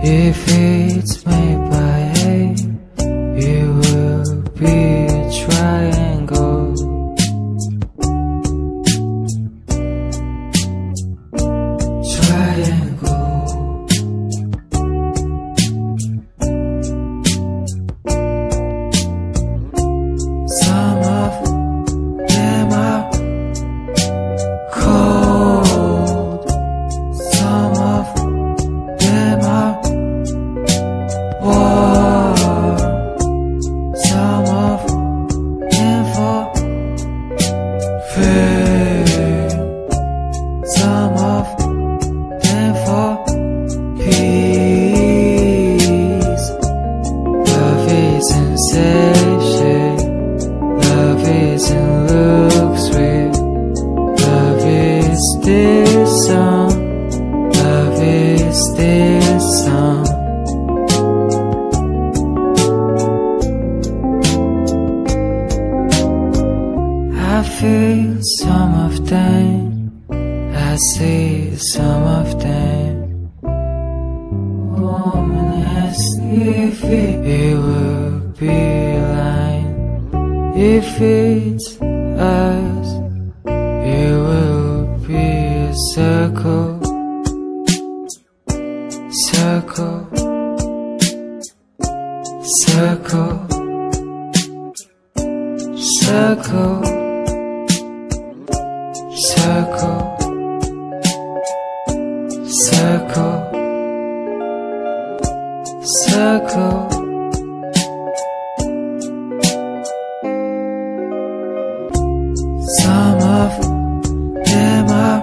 If it's made by A, it will be a triangle. Triangle. Some of them are cold. Some of them are warm. Some of them for fame. Some of them for peace. Love isn't sachet. Love isn't looks sweet. Love is this song. Love is this song. I feel some of them. I see some of them. Woman asks if it will be a line. If it's us, it will be a circle. Circle. Circle. Circle. Circle. Circle. Circle. Some of them are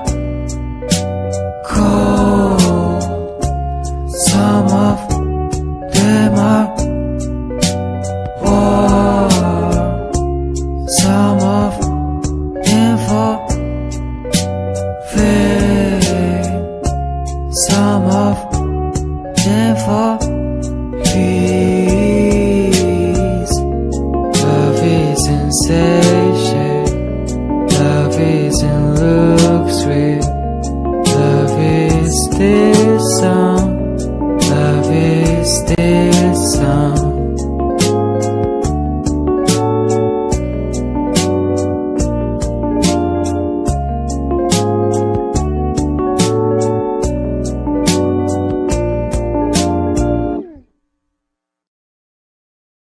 cold. Some of them are warm. Some of them for fame. Some of them for peace. Love isn't sachet. Love isn't looks sweet. Love is this song. Love is this song.